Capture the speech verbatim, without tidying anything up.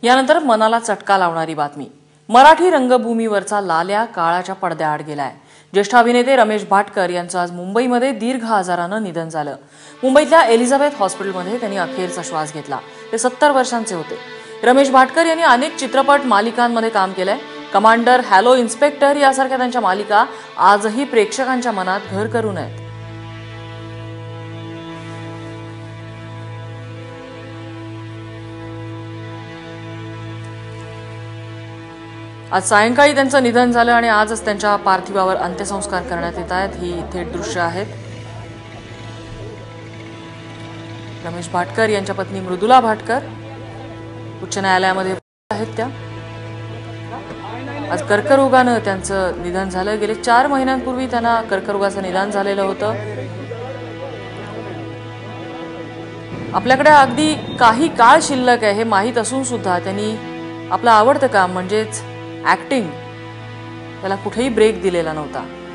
यानंतर मनाला चटका लावणारी बातमी। मराठी रंगभूमीवरचा लाल्या काळाच्या पडद्याआड गेलाय। ज्येष्ठ अभिनेते रमेश भाटकर यांचं आज मुंबईमध्ये दीर्घ आजारानं निधन झालं। मुंबईतल्या एलिझाबेथ हॉस्पिटलमध्ये त्यांनी अखेरचा श्वास घेतला। ते सत्तर वर्षांचे होते। रमेश भाटकर यांनी अनेक चित्रपट मालिकांमध्ये काम केलंय। कमांडर, हॅलो इन्स्पेक्टर यासारख्या त्यांच्या मालिका आजही प्रेक्षकांच्या मनात घर करून आहेत। आज सायंकाळी त्यांचं निधन झालं आणि आजच त्यांच्या पार्थिवावर अंत्यसंस्कार करण्यात येत आहेत। ही थेट दृश्य आहेत। रमेश भाटकर यांच्या पत्नी मृदुला भाटकर उच्च न्यायालयामध्ये आहेत। त्या आज कर्करोगानं त्यांचं निधन झालं। गेले चार महिन्यांपूर्वी त्यांना कर्करोगाचं निदान झालेलं होतं। आपल्याकडे अगदी काही काळ शिल्लक आहे हे माहीत असून सुद्धा त्यांनी आपलं आवडतं काम म्हणजेच ऍक्टिंग त्याला कुठेही ब्रेक दिलेला नव्हता।